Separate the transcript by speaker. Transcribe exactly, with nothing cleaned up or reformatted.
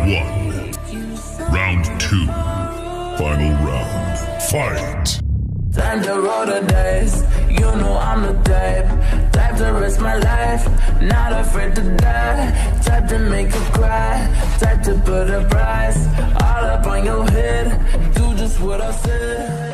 Speaker 1: one. Round two. Final round. Fight!
Speaker 2: Time to roll the dice. You know I'm the type. Type to risk my life. Not afraid to die. Type to make you cry. Type to put a price all up on your head. Do just what I said.